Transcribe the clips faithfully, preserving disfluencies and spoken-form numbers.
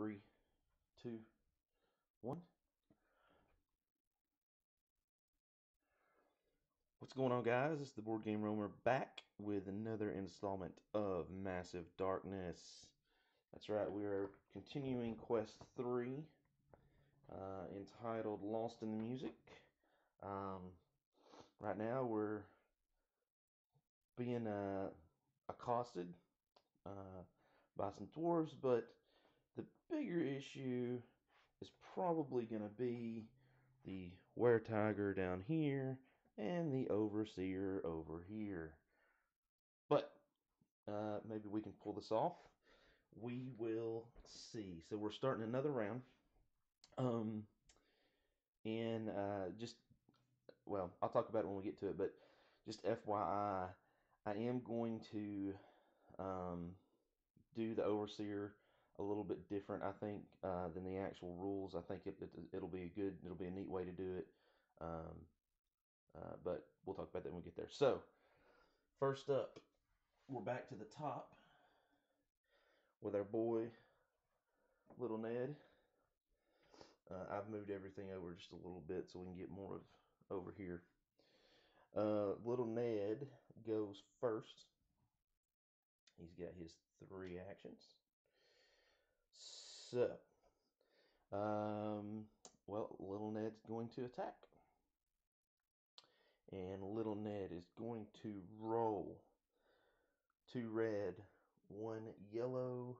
three, two, one. What's going on, guys? It's the Board Game Roamer back with another installment of Massive Darkness. That's right, we are continuing Quest three, uh, entitled Lost in the Music. Um, right now, we're being uh, accosted uh, by some dwarves, but the bigger issue is probably going to be the were-tiger down here and the overseer over here. But uh, maybe we can pull this off. We will see. So we're starting another round. Um, and uh, just, well, I'll talk about it when we get to it, but just F Y I, I am going to um, do the overseer a little bit different, I think, uh, than the actual rules. I think it, it, it'll be a good, it'll be a neat way to do it. Um, uh, but we'll talk about that when we get there. So, first up, we're back to the top with our boy, Little Ned. Uh, I've moved everything over just a little bit so we can get more of over here. Uh, Little Ned goes first. He's got his three actions. So, um, well, Little Ned's going to attack. And Little Ned is going to roll two red, one yellow,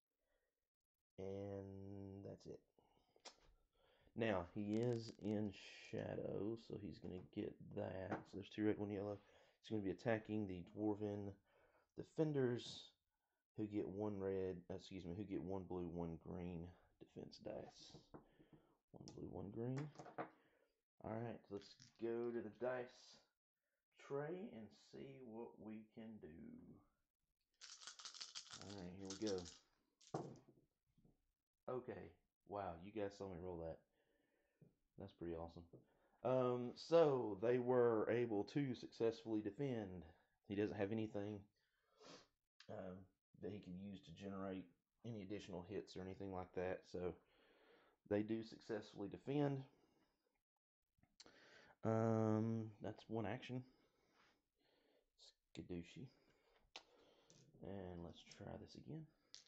and that's it. Now, he is in shadow, so he's going to get that. So there's two red, one yellow. He's going to be attacking the Dwarven defenders, who get one red, excuse me, who get one blue, one green defense dice. One blue, one green. Alright, let's go to the dice tray and see what we can do. Alright, here we go. Okay, wow, you guys saw me roll that. That's pretty awesome. Um, so, they were able to successfully defend. He doesn't have anything um, that he can use to generate any additional hits or anything like that. So, they do successfully defend. Um, that's one action. Skadooshi. And let's try this again.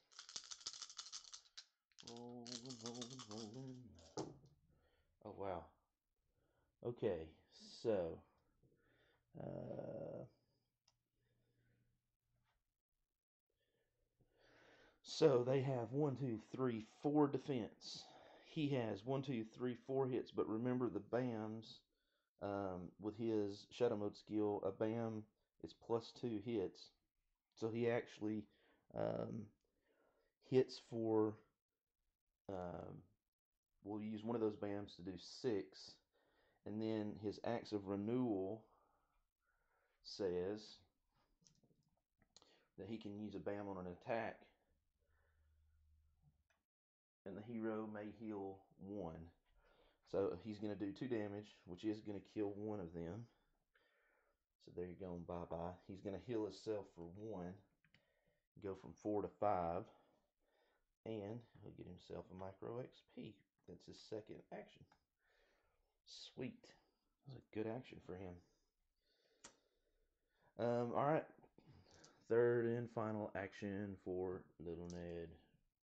Rolling, rolling, rolling. Oh, wow. Okay, so. Uh, so they have one, two, three, four defense. He has one, two, three, four hits, but remember the B A Ms, um, with his Shadow Mode skill, a B A M is plus two hits. So he actually um, hits for, um, we'll use one of those B A Ms to do six, and then his Acts of Renewal says that he can use a B A M on an attack, and the hero may heal one. So he's going to do two damage, which is going to kill one of them. So there you go, bye-bye. He's going to heal himself for one, go from four to five, and he'll get himself a micro X P. That's his second action. Sweet. That was a good action for him. Um, alright. Third and final action for Little Ned.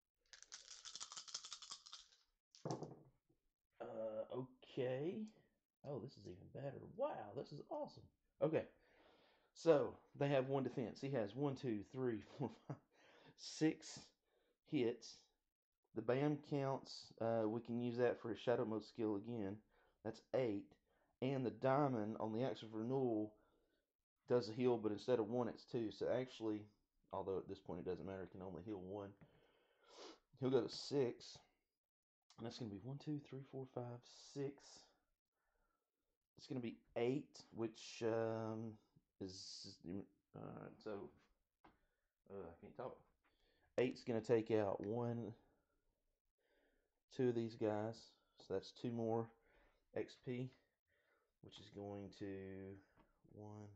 Uh, okay. Oh, this is even better. Wow, this is awesome. Okay. So, they have one defense. He has one, two, three, four, five, six hits. The B A M counts, uh, we can use that for a Shadow Mode skill again. That's eight. And the diamond on the Acts of Renewal does a heal, but instead of one, it's two. So actually, although at this point it doesn't matter, it can only heal one. He'll go to six. And that's going to be one, two, three, four, five, six. It's going to be eight, which um, is... Uh, so, uh, I can't talk. Eight's going to take out one, two of these guys. So that's two more X P, which is going to, one,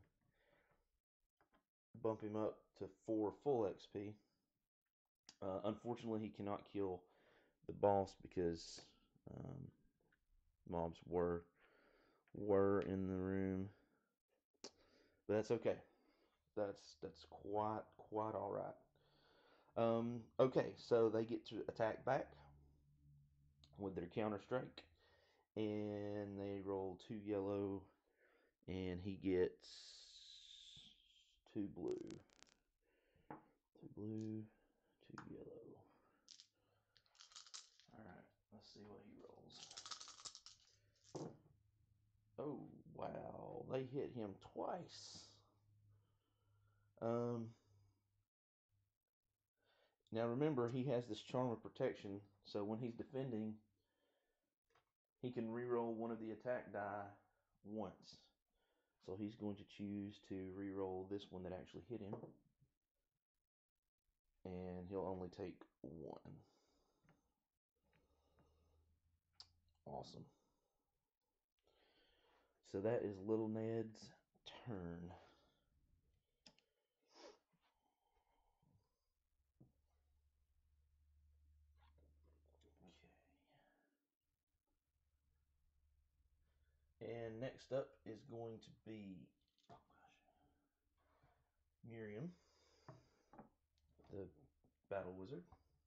bump him up to four full X P. Uh, unfortunately, he cannot kill the boss because um, mobs were were in the room, but that's okay. That's that's quite quite all right. Um, okay, so they get to attack back with their counter strike, and they roll two yellow, and he gets two blue, two blue, two yellow. All right, let's see what he rolls. Oh wow, they hit him twice. Um, now remember he has this charm of protection, so when he's defending, he can reroll one of the attack die once. So he's going to choose to reroll this one that actually hit him, and he'll only take one. Awesome. So that is Little Ned's turn. Okay. And next up is going to be, oh gosh, Miriam, the battle wizard.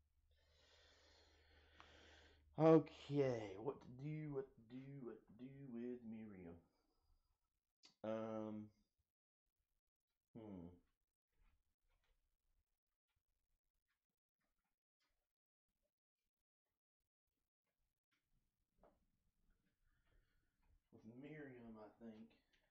Okay, what to do, what to do, what to do with Miriam? Um, hmm. With Miriam, I think.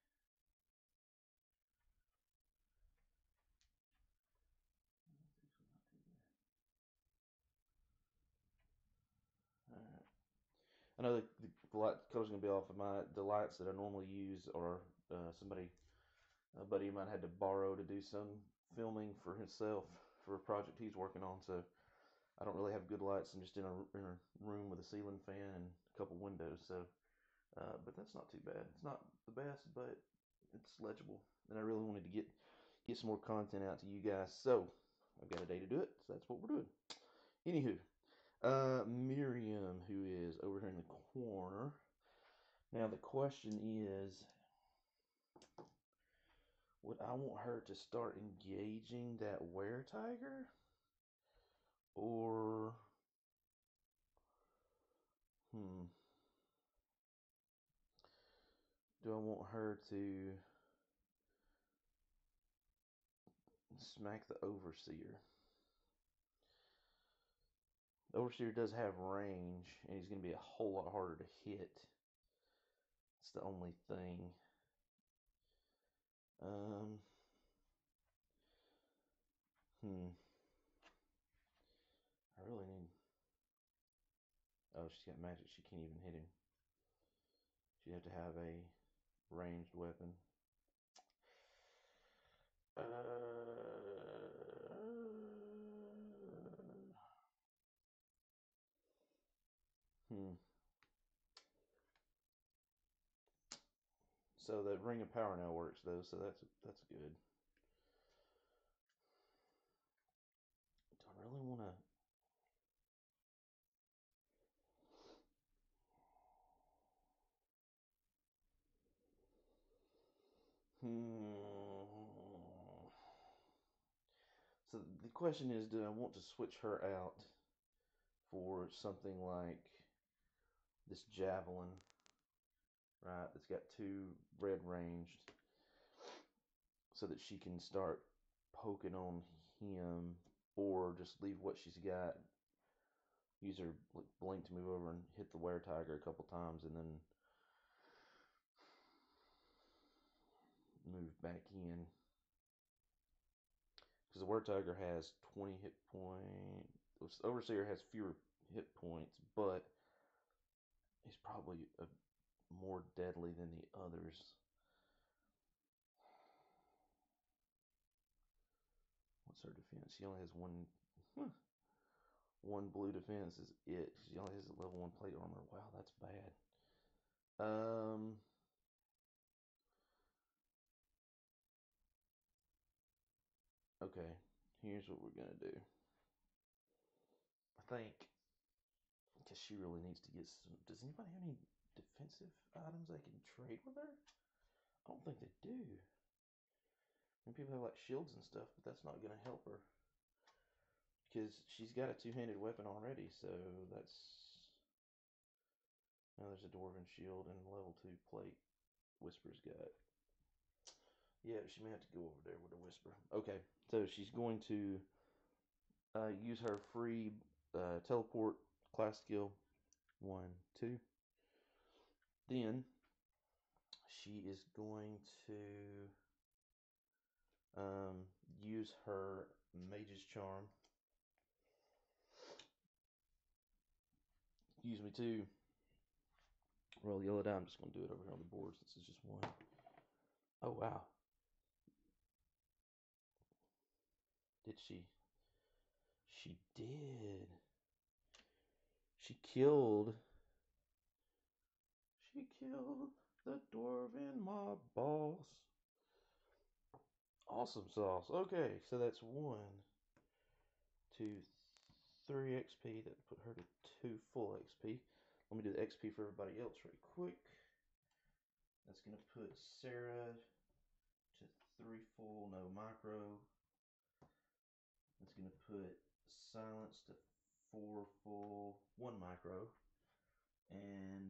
Alright. I know the, the, the light color's going to be off of my, the lights that I normally use are uh, somebody, a buddy of mine had to borrow to do some filming for himself for a project he's working on. So I don't really have good lights. I'm just in a, in a room with a ceiling fan and a couple windows. So, uh, but that's not too bad. It's not the best, but it's legible. And I really wanted to get get some more content out to you guys. So I've got a day to do it. So that's what we're doing. Anywho, uh, Miriam, who is over here in the corner. Now the question is, would I want her to start engaging that were-tiger? Or, hmm, do I want her to smack the overseer? The overseer does have range, and he's going to be a whole lot harder to hit. That's the only thing. Um, hmm. I really need. Oh, she's got magic. She can't even hit him. She'd have to have a ranged weapon. Uh, hmm. So the ring of power now works though, so that's that's good. Do I really want to? Hmm. So the question is, do I want to switch her out for something like this javelin, right? That's got two red ranged, so that she can start poking on him, or just leave what she's got, use her blink to move over and hit the were-tiger a couple times, and then move back in. Because the were-tiger has twenty hit points. Overseer has fewer hit points, but he's probably a, more deadly than the others. What's her defense? She only has one. Huh, one blue defense is it. She only has a level one plate armor. Wow, that's bad. Um. Okay, here's what we're gonna do. I think Because she really needs to get some. Does anybody have any defensive items I can trade with her? I don't think they do. I mean, people have like shields and stuff, but that's not going to help her. Because she's got a two-handed weapon already, so that's... Now there's a Dwarven shield and level two plate Whisper's got. Yeah, she may have to go over there with a Whisper. Okay, so she's going to uh, use her free uh, teleport class skill. One, two. Then she is going to um, use her Mage's Charm. Use me to roll yellow die. I'm just going to do it over here on the board since it's just one. Oh, wow. Did she? She did. She killed. She killed the Dwarven mob boss. Awesome sauce. Okay, so that's one, two, three X P. That put her to two full X P. Let me do the X P for everybody else right quick. That's going to put Sarah to three full, no micro. It's going to put Silence to four full, one micro. And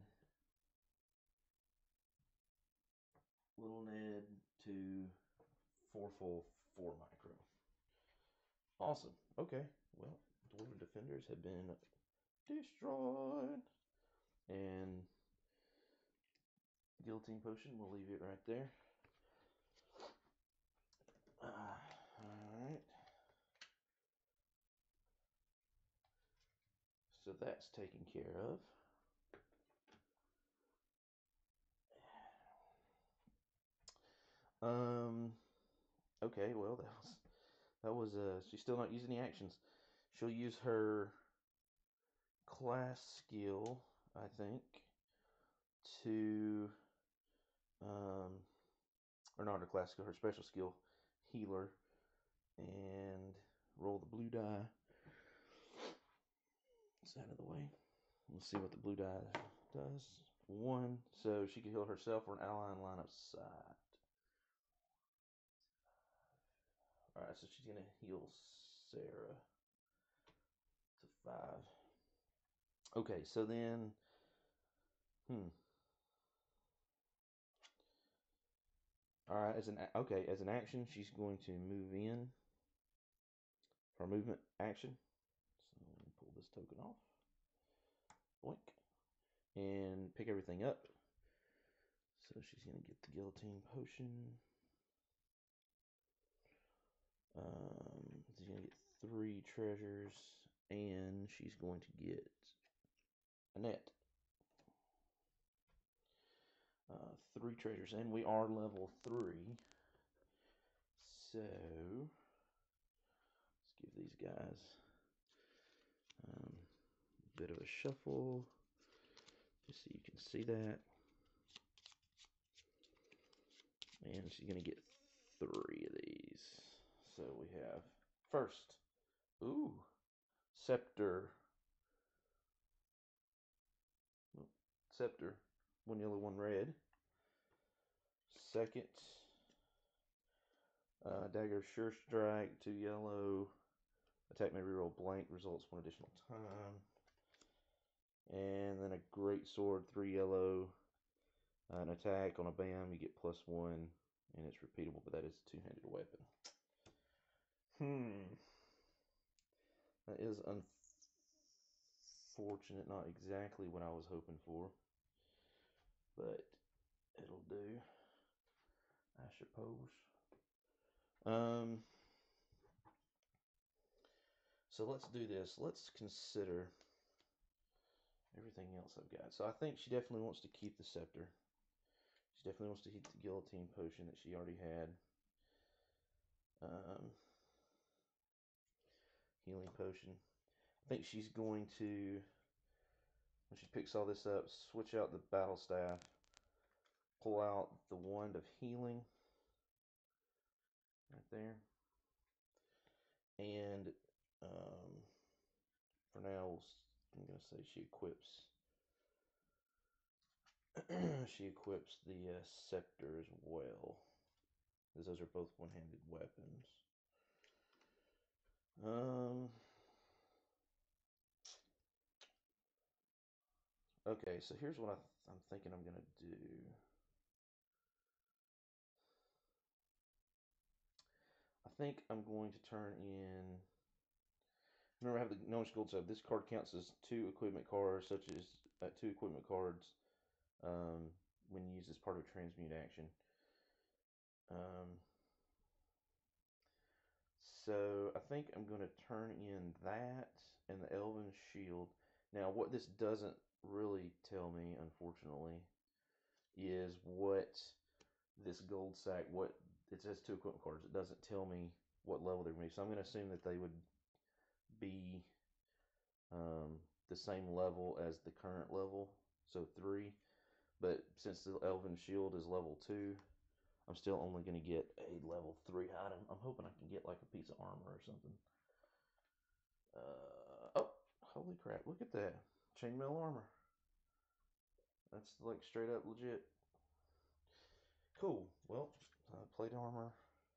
Little Ned to four full, four micro. Awesome. Okay. Well, Dwarven Defenders have been destroyed. And Guillotine Potion, we'll leave it right there. Uh, Alright. So that's taken care of. Um, okay, well, that was, that was, uh, she's still not using any actions. She'll use her class skill, I think, to, um, or not her class skill, her special skill, healer, and roll the blue die. It's out of the way. Let's see what the blue die does. One, so she can heal herself or an ally in line of sight. Alright, so she's going to heal Sarah to five. Okay, so then, hmm. Alright, as an, okay, as an action, she's going to move in for movement action. So let me pull this token off. Boink. And pick everything up. So she's going to get the Guillotine Potion. Um, she's going to get three treasures, and she's going to get a net. Uh, three treasures, and we are level three. So let's give these guys um, a bit of a shuffle, just so you can see that. And she's going to get three of these. So we have first, ooh, Scepter. Oh, Scepter, one yellow, one red. Second, uh, Dagger Sure Strike, two yellow. Attack may reroll blank, results one additional time. And then a Great Sword, three yellow. Uh, an attack on a bam, you get plus one, and it's repeatable, but that is a two-handed weapon. Hmm. That is unfortunate, not exactly what I was hoping for, but it'll do, I suppose. Um. So let's do this. Let's consider everything else I've got. So I think she definitely wants to keep the Scepter. She definitely wants to keep the Guillotine Potion that she already had. Um, healing Potion. I think she's going to, when she picks all this up, switch out the Battle Staff, pull out the Wand of Healing right there. And um, for now, we'll I'm gonna say she equips. She equips the uh, scepter as well, because those are both one-handed weapons. Um. Okay, so here's what I th I'm thinking I'm gonna do. I think I'm going to turn in. Remember, I have the knowledge gold sub. This card counts as two equipment cards, such as uh, two equipment cards um, when used as part of a transmute action. Um, so I think I'm going to turn in that and the Elven Shield. Now, what this doesn't really tell me, unfortunately, is what this gold sack, what it says two equipment cards. It doesn't tell me what level they're going to be. So I'm going to assume that they would be um, the same level as the current level, so three. But since the Elven Shield is level two, I'm still only going to get a level three item. I'm hoping I can get like a piece of armor or something. Uh, oh, holy crap, look at that. Chainmail armor. That's like straight up legit. Cool. Well, uh, plate armor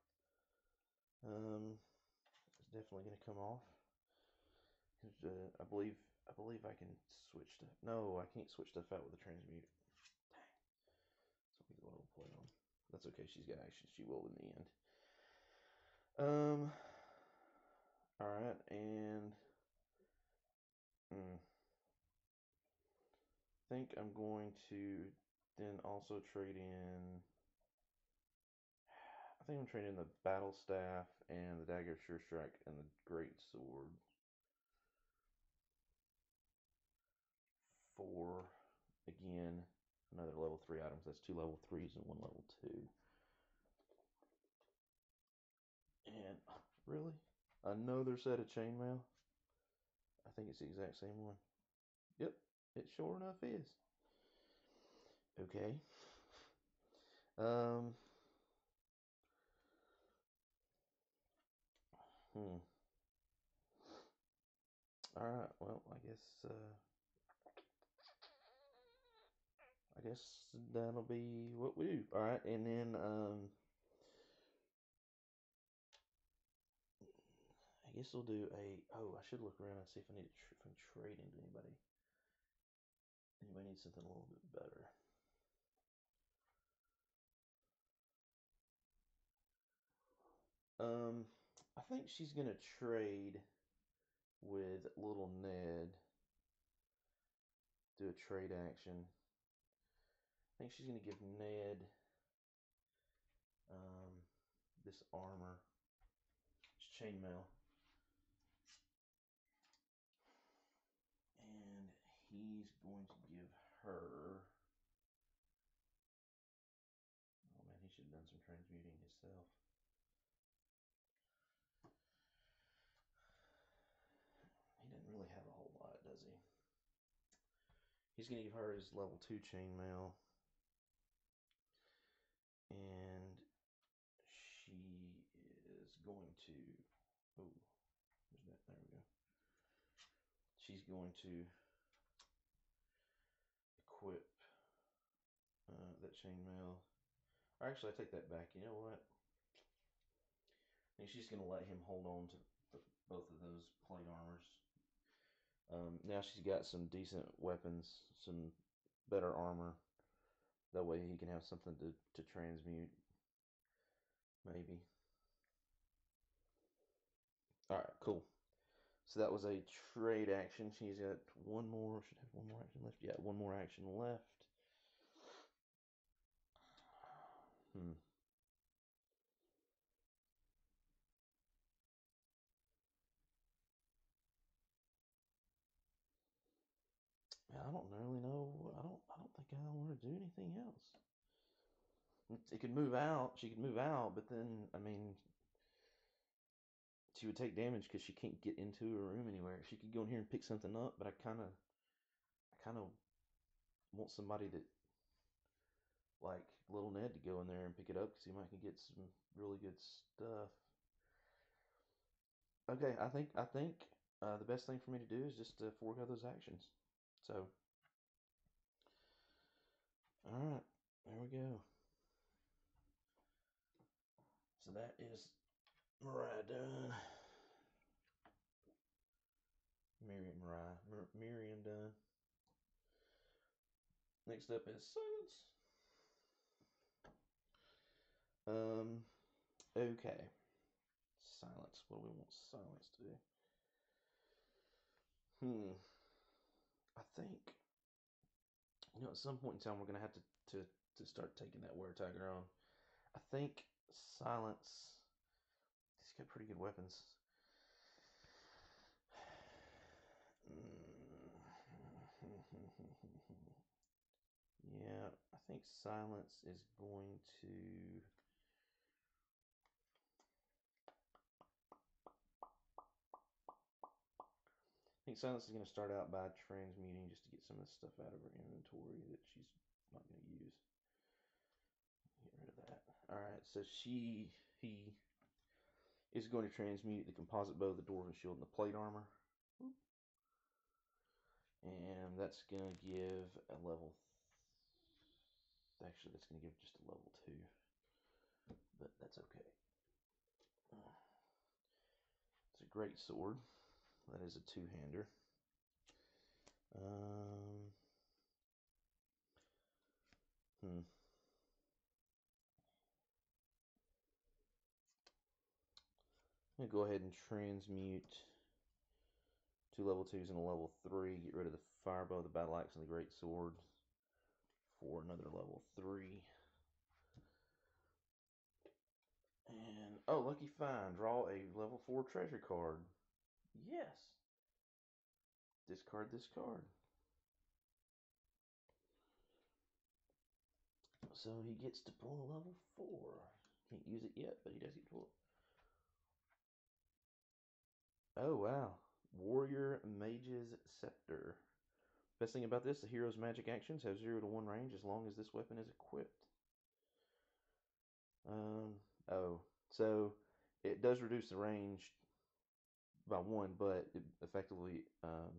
um, is definitely going to come off. Uh, I believe I believe I can switch stuff. No, I can't switch stuff out with the transmute. Dang. So we go to play on. That's okay. She's got action. She will in the end. Um. All right, and mm, I think I'm going to then also trade in. I think I'm trading in the battle staff and the dagger of sure strike and the great sword for, again, another level three items. That's two level threes and one level two. And really, another set of chainmail. I think it's the exact same one. Yep, it sure enough is. Okay. Um. Hmm. All right. Well, I guess. Uh, I guess that'll be what we do. All right, and then um, I guess we'll do a. Oh, I should look around and see if I need to tr if I'm trading to anybody. Anybody needs something a little bit better. Um, I think she's gonna trade with little Ned. Do a trade action. I think she's gonna give Ned um, this armor. It's chainmail. And he's going to give her. Oh man, he should have done some transmuting himself. He didn't really have a whole lot, does he? He's going to give her his level two chainmail. And she is going to. Oh, where's that? There we go. She's going to equip uh, that chainmail. Or actually, I take that back. You know what? I think she's going to let him hold on to the, both of those plate armors. Um, now she's got some decent weapons, some better armor. That way he can have something to, to transmute. Maybe. Alright, cool. So that was a trade action. She's got one more, should have one more action left. Yeah, one more action left. Hmm. Yeah, I don't really know. I don't. I don't think I want to do anything else. It could move out. She could move out, but then I mean, she would take damage because she can't get into her room anywhere. She could go in here and pick something up, but I kind of, I kind of want somebody that, like little Ned, to go in there and pick it up because he might can get some really good stuff. Okay, I think I think uh, the best thing for me to do is just to forego those actions. So, alright, there we go. So that is Mariah done. Miriam, Mariah, Mir Miriam done. Next up is Silence. Um, okay. Silence. What do we want Silence to do? Hmm. I think, you know, at some point in time, we're going to have to, to, to start taking that Weretagger on. I think Silence, he's got pretty good weapons. Yeah, I think Silence is going to... I think Silence is going to start out by transmuting just to get some of the stuff out of her inventory that she's not going to use. Get rid of that. Alright, so she, he is going to transmute the composite bow, the dwarven shield, and the plate armor. And that's going to give a level... Actually, that's going to give just a level two. But that's okay. It's a great sword. That is a two-hander. Um, hmm. I'm going to go ahead and transmute two level twos and a level three. Get rid of the firebow, the battle axe, and the great sword for another level three. And, oh, lucky find. Draw a level four treasure card. Yes. Discard this card. So he gets to pull a level four. Can't use it yet, but he does get to pull it. Oh, wow. Warrior Mage's Scepter. Best thing about this, the hero's magic actions have zero to one range as long as this weapon is equipped. Um, oh, so it does reduce the range by one, but it effectively um,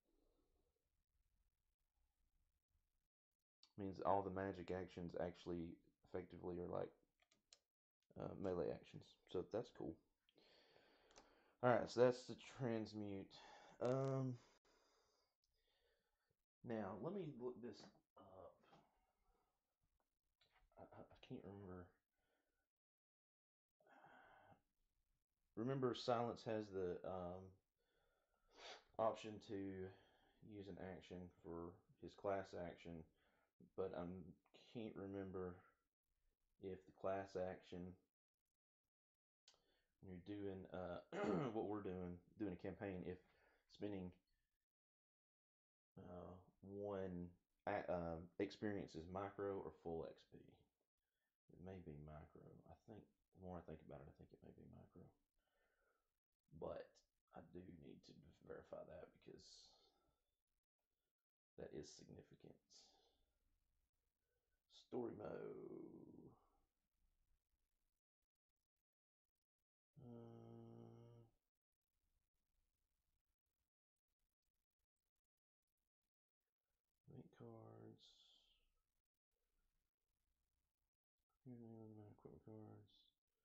means all the magic actions actually effectively are like uh, melee actions. So that's cool. Alright, so that's the transmute. Um, now, let me look this up. I, I can't remember. Remember, Silence has the um, option to use an action for his class action, but I can't remember if the class action, when you're doing uh, what we're doing, doing a campaign, if spending uh, one uh, experience is micro or full X P. It may be micro. I think, the more I think about it, I think it may be micro. But I do need to verify that because that is significant. Story mode. Um, link cards. Here's the equipment cards.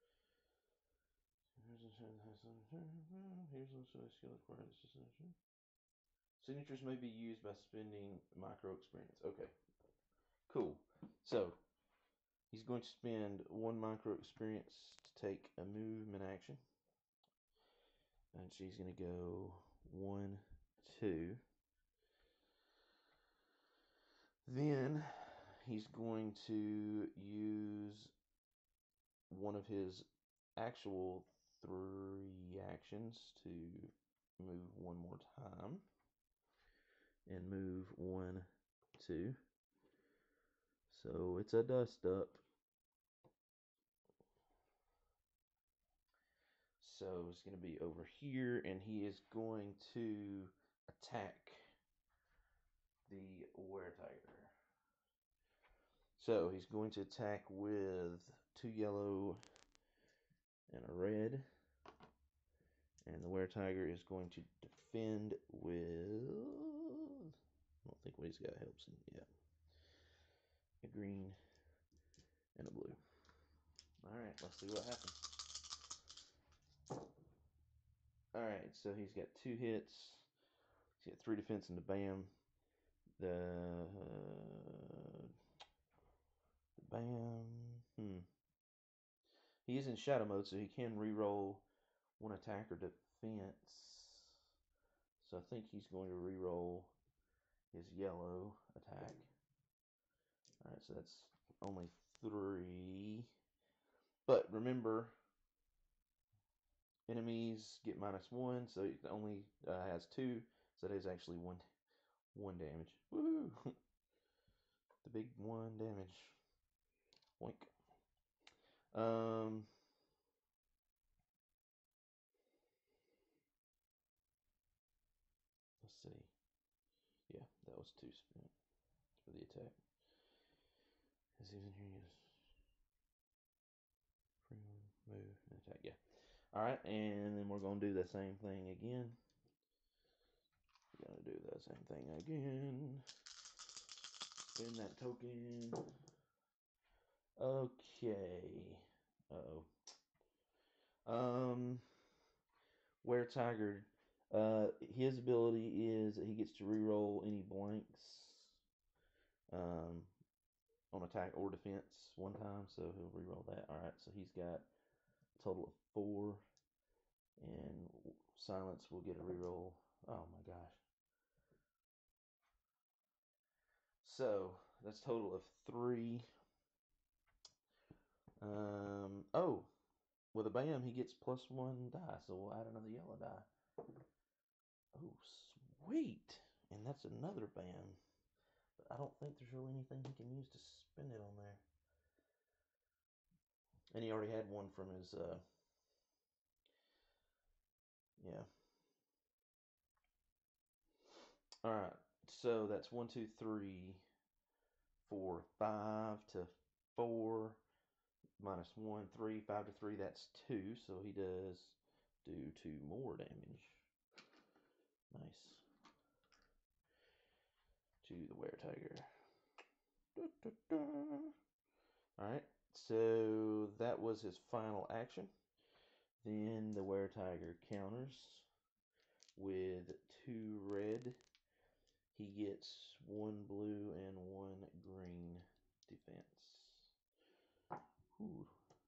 Here's a Here's also a skill required. Signatures may be used by spending micro experience. Okay, cool. So he's going to spend one micro experience to take a movement action, and she's going to go one, two. Then he's going to use one of his actual three actions to move one more time and move one, two. So it's a dust up. So it's going to be over here, and he is going to attack the Weretagger. So he's going to attack with two yellow and a red. And the Weretagger is going to defend with, I don't think what he's got helps him. Yeah. A green and a blue. Alright, let's see what happens. Alright, so he's got two hits. He's got three defense and the bam. The, uh, the bam. Hmm. He is in shadow mode, so he can re-roll one attack or defense. So I think he's going to re-roll his yellow attack. Alright, so that's only three. But remember, enemies get minus one, so it only uh, has two. So that is actually one, one damage. Woohoo! The big one damage. Boink. Um. Let's see. Yeah, that was two spent for the attack. Is even here? Yes. Free move and attack. Yeah. All right, and then we're gonna do the same thing again. We're gonna do the same thing again. Spin that token. Okay. Uh oh. Um. Were-Tiger. Uh, his ability is that he gets to reroll any blanks um, on attack or defense one time, so he'll reroll that. All right, so he's got a total of four, and Silence will get a reroll. Oh my gosh! So that's a total of three. Um. Oh, with a bam, he gets plus one die, so we'll add another yellow die. Oh, sweet! And that's another bam. But I don't think there's really anything he can use to spend it on there. And he already had one from his, uh, yeah. Alright, so that's one, two, three, four, five to four, minus one, three, five to three, that's two, so he does do two more damage. Nice. To the Were-Tiger. Alright, so that was his final action. Then the Were-Tiger counters with two red. He gets one blue and one green defense. Ooh.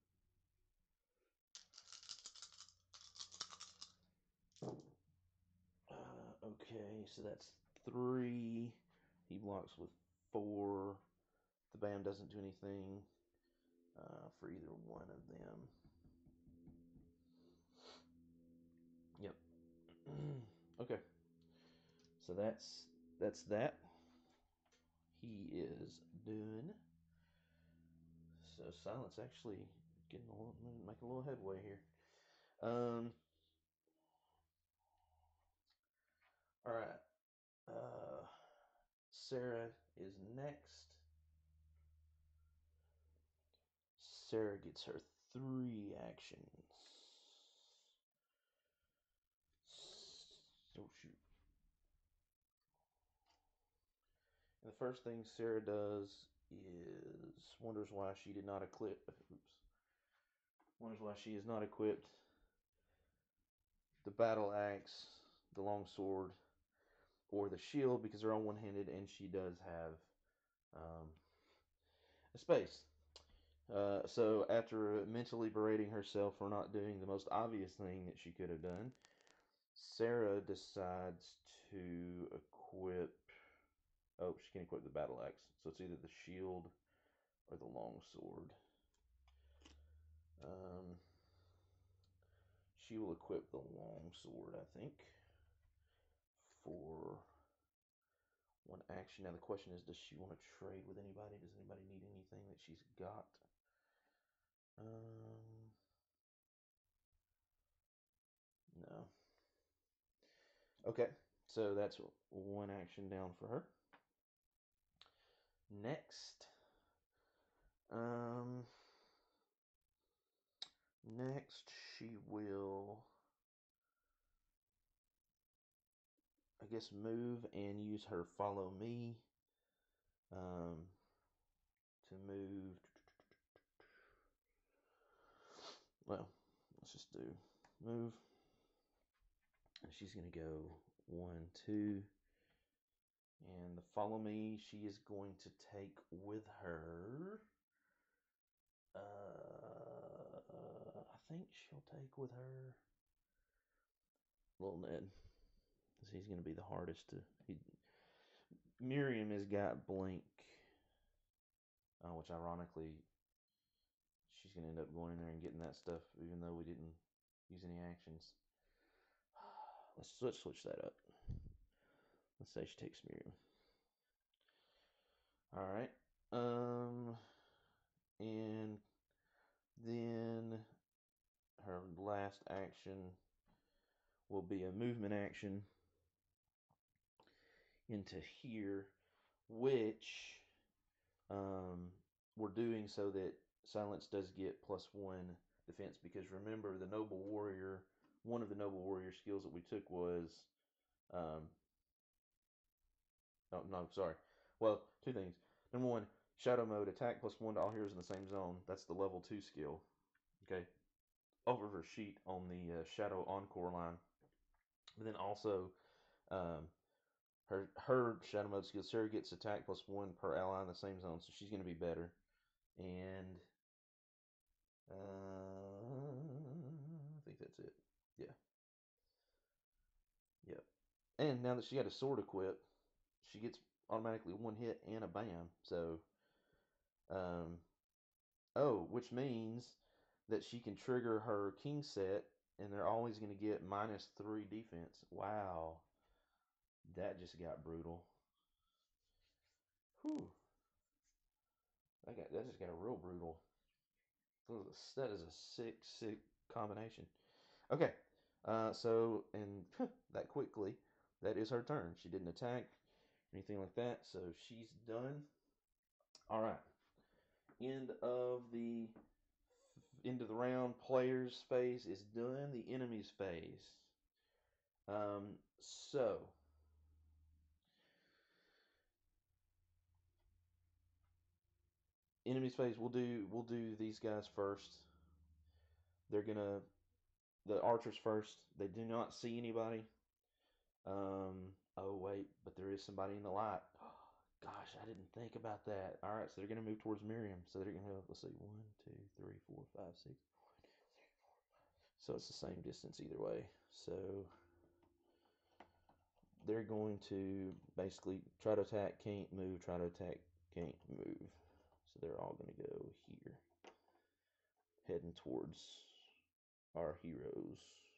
Uh, okay, so that's three. He blocks with four. The bam doesn't do anything uh, for either one of them. Yep. Okay. So that's that's that. He is done. So Silence actually getting a little, making a little headway here. Um. All right. Uh, Sarah is next. Sarah gets her three actions. So shoot. And the first thing Sarah does is wonders why she did not equip. Oops. Wonders why she is not equipped the battle axe, the long sword, or the shield because they're all one-handed, and she does have um, a space. Uh, so after mentally berating herself for not doing the most obvious thing that she could have done, Sarah decides to equip. Oh, she can equip the battle axe. So it's either the shield or the long sword. Um, she will equip the long sword, I think, for one action. Now the question is, does she want to trade with anybody? Does anybody need anything that she's got? Um, no. Okay, so that's one action down for her. Next, um, next she will guess, move and use her follow me um, to move. Well, let's just do move. And she's going to go one, two. And the follow me, she is going to take with her. Uh, I think she'll take with her Little Ned. Because he's going to be the hardest to. He, Miriam has got Blink. Uh, which ironically, she's going to end up going in there and getting that stuff, even though we didn't use any actions. Let's, let's switch that up. Let's say she takes Miriam. Alright. Um, and then her last action will be a movement action into here, which um, we're doing so that Silence does get plus one defense, because remember, the Noble Warrior, one of the Noble Warrior skills that we took was, um, oh, no, sorry. Well, two things. Number one, Shadow Mode, attack plus one to all heroes in the same zone. That's the level two skill. Okay. Over her sheet on the uh, Shadow Encore line. But then also, um, her her Shadow Mode skill, Sarah gets attack plus one per ally in the same zone, so she's going to be better. And uh, I think that's it. Yeah. Yep. And now that she got a sword equipped, she gets automatically one hit and a bam. So, um, oh, which means that she can trigger her king set, and they're always going to get minus three defense. Wow. That just got brutal. Whew. That, got, that just got real brutal. That is a sick, sick combination. Okay. Uh, so, and that quickly, that is her turn. She didn't attack or anything like that, so she's done. All right. End of the end of the round. Players' phase is done. The enemy's phase. Um, so enemy's phase. We'll do we'll do these guys first. They're gonna the archers first. They do not see anybody. Um, oh wait, but there is somebody in the light. Gosh, I didn't think about that. All right, so they're gonna move towards Miriam. So they're gonna have, let's see, one, two, three, four, five, six. So it's the same distance either way. So they're going to basically try to attack, can't move, try to attack, can't move. So they're all going to go here, heading towards our heroes.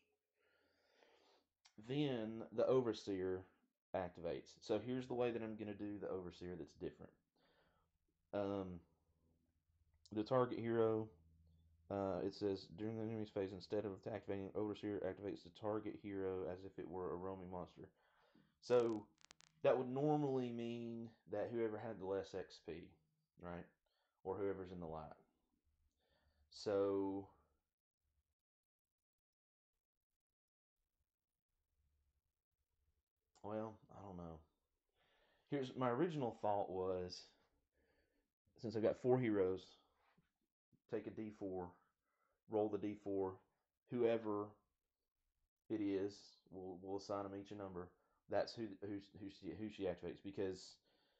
Then the Overseer activates. So here's the way that I'm going to do the Overseer that's different. Um, the target hero, uh, it says, during the enemy's phase, instead of activating Overseer, activates the target hero as if it were a roaming monster. So that would normally mean that whoever had the less X P, right? Or whoever's in the light. So well, I don't know. Here's my original thought was, since I've got four heroes, take a D four, roll the D four, whoever it is, we'll we'll assign them each a number. That's who who who she who she activates, because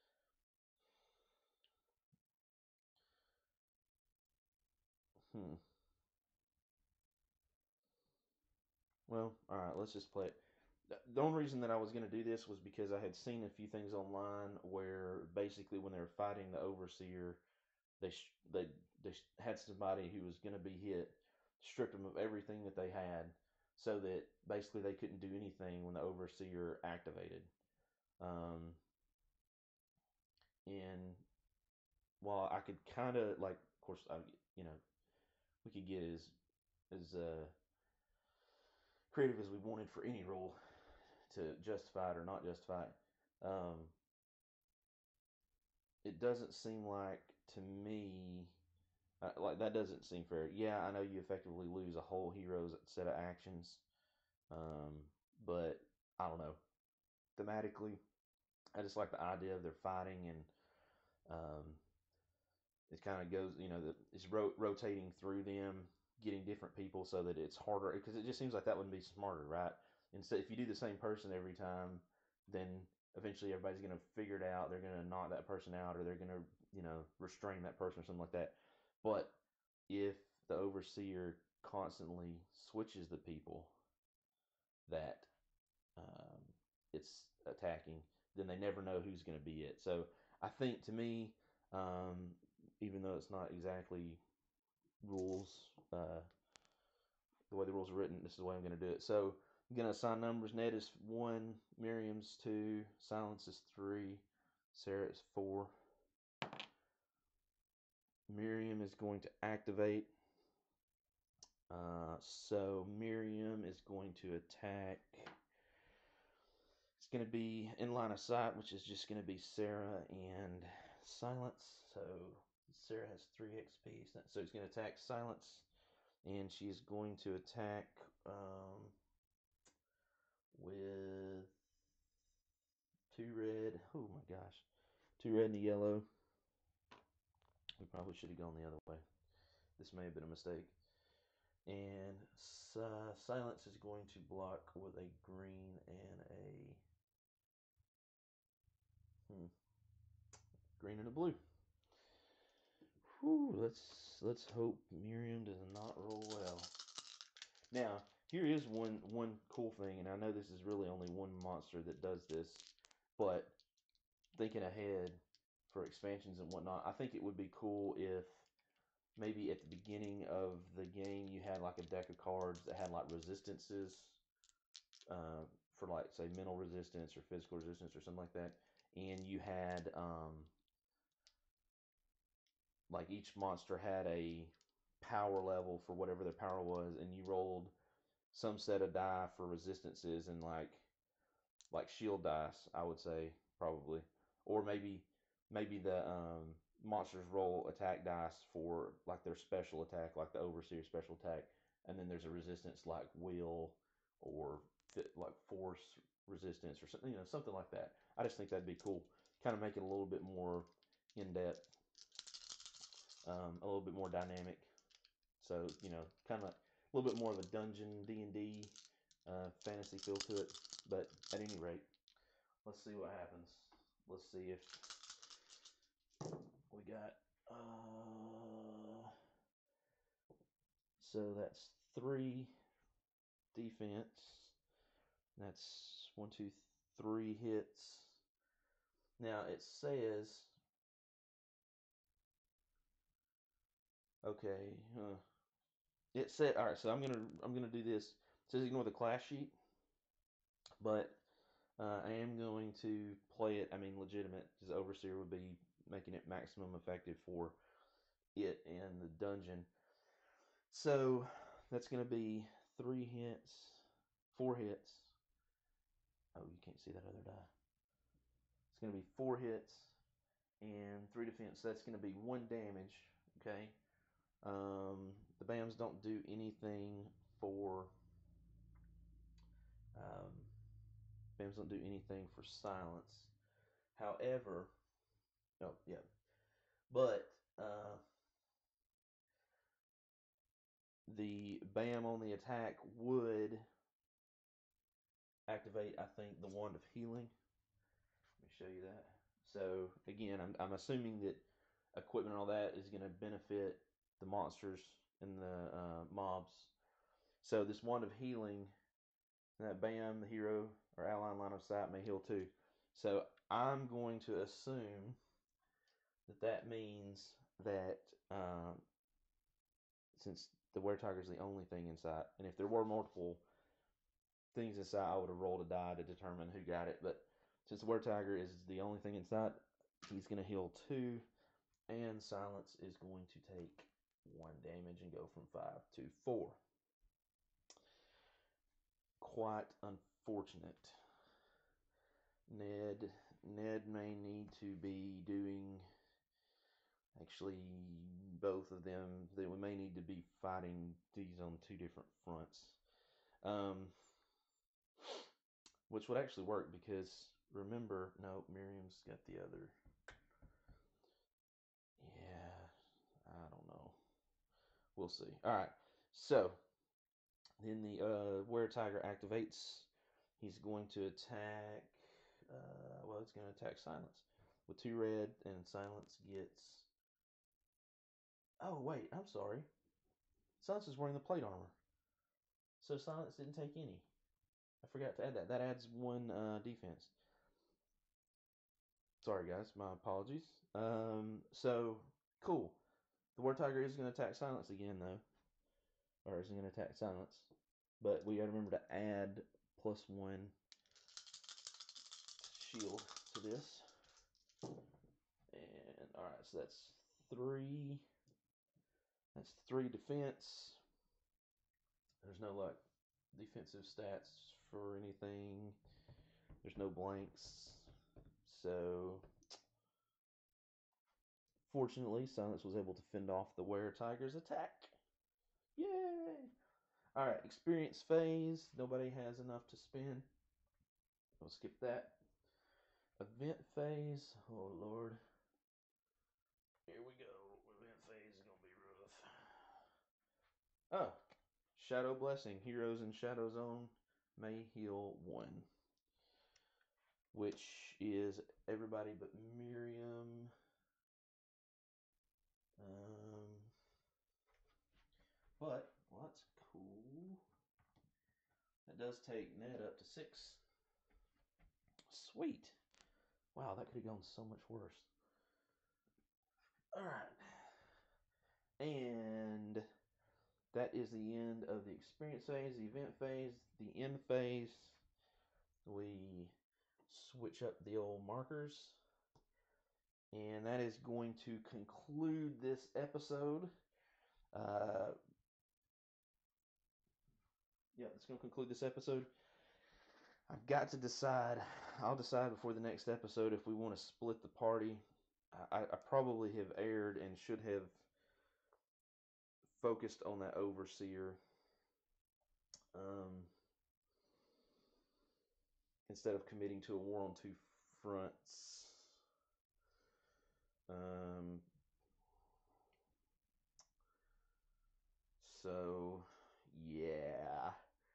hmm. Well, all right, let's just play it. The only reason that I was going to do this was because I had seen a few things online where basically when they were fighting the Overseer, they sh- they they had somebody who was going to be hit, stripped them of everything that they had, so that basically they couldn't do anything when the Overseer activated. Um, and while I could kind of like, of course, I you know, we could get as as uh, creative as we wanted for any rule to justify it or not justify it. Um, it doesn't seem like, to me, uh, like that doesn't seem fair. Yeah, I know you effectively lose a whole hero's set of actions, um, but I don't know. thematically. I just like the idea of their fighting, and um, it kind of goes, you know, the, it's ro- rotating through them, getting different people so that it's harder. Because it just seems like that would be smarter, right? Instead, if you do the same person every time, then eventually everybody's going to figure it out. They're going to knock that person out, or they're going to, you know, restrain that person or something like that. But if the overseer constantly switches the people that um, it's attacking, then they never know who's going to be it. So I think to me, um, even though it's not exactly rules, uh, the way the rules are written, this is the way I'm going to do it. So I'm going to assign numbers. Ned is one, Miriam's two, Silence is three, Sarah is four. Miriam is going to activate. Uh, so Miriam is going to attack. It's going to be in line of sight, which is just going to be Sarah and Silence. So Sarah has three X P. So it's going to attack Silence, and she's going to attack um, with two red. Oh my gosh, two red and a yellow. We probably should have gone the other way. This may have been a mistake. And uh, Silence is going to block with a green and a hmm, green and a blue. Whew, let's let's hope Miriam does not roll well. Now, here is one one cool thing, and I know this is really only one monster that does this, but thinking ahead for expansions and whatnot, I think it would be cool if maybe at the beginning of the game you had like a deck of cards that had like resistances uh, for like say mental resistance or physical resistance or something like that, and you had um, like each monster had a power level for whatever their power was, and you rolled some set of die for resistances and like like shield dice, I would say probably, or maybe maybe the um, monsters roll attack dice for like their special attack, like the overseer special attack, and then there's a resistance like will or like force resistance or something, you know, something like that. I just think that'd be cool. Kind of make it a little bit more in depth, um, a little bit more dynamic. So you know, kind of a little bit more of a dungeon D and D uh, fantasy feel to it. But at any rate, let's see what happens. Let's see if we got. Uh, so that's three defense. That's one, two, three hits. Now it says. Okay. Uh, it said. All right. So I'm gonna I'm gonna do this. It says ignore the class sheet, but uh, I am going to play it. I mean, legitimate, because overseer would be making it maximum effective for it in the dungeon. So that's going to be three hits, four hits. Oh, you can't see that other die. It's going to be four hits and three defense. So that's going to be one damage. Okay. Um, the B A Ms don't do anything for. Um, B A Ms don't do anything for silence. However, oh yeah, but uh, the B A M on the attack would activate, I think, the Wand of Healing. Let me show you that. So again, I'm, I'm assuming that equipment and all that is going to benefit the monsters and the uh, mobs. So this Wand of Healing, that B A M, the hero or ally in line of sight, may heal too. So I'm going to assume that that means that um, since the Were-Tiger is the only thing inside, and if there were multiple things inside, I would have rolled a die to determine who got it. But since the Were-Tiger is the only thing inside, he's going to heal two, and Silence is going to take one damage and go from five to four. Quite unfortunate. Ned Ned may need to be doing actually both of them. That we may need to be fighting these on two different fronts. Um, which would actually work because remember, no, Miriam's got the other. Yeah, I don't know. We'll see. All right, so then the uh, Were Tiger activates. He's going to attack. Uh, well, it's going to attack Silence with two red, and Silence gets. Oh wait, I'm sorry. Silence is wearing the plate armor, so Silence didn't take any. I forgot to add that. That adds one uh, defense. Sorry, guys. My apologies. Um, so cool. The War Tiger is going to attack Silence again, though, or is going to attack Silence. But we got to remember to add plus one shield to this. And all right, so that's three. That's three defense. There's no like defensive stats for anything. There's no blanks. So fortunately, Silence was able to fend off the Were Tiger's attack. Yay! Alright, experience phase. Nobody has enough to spend. We'll skip that. Event phase. Oh, Lord. Here we go. Event phase is going to be rough. Oh. Shadow Blessing. Heroes in Shadow Zone may heal one. Which is everybody but Miriam. Um, but, well, that's cool. That does take Ned up to six. Sweet. Wow, that could have gone so much worse. Alright. And that is the end of the experience phase, the event phase, the end phase. We switch up the old markers. And that is going to conclude this episode. Uh, yeah, it's going to conclude this episode. I've got to decide. I'll decide before the next episode if we want to split the party. I, I probably have erred and should have focused on that Overseer um, instead of committing to a war on two fronts. Um, so, yeah.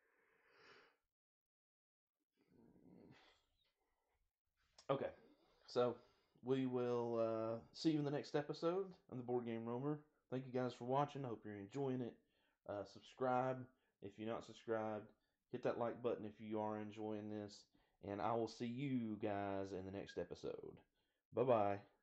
Okay, so we will uh, see you in the next episode on the Board Game Roamer. Thank you guys for watching. I hope you're enjoying it. Uh, subscribe if you're not subscribed. Hit that like button if you are enjoying this. And I will see you guys in the next episode. Bye-bye.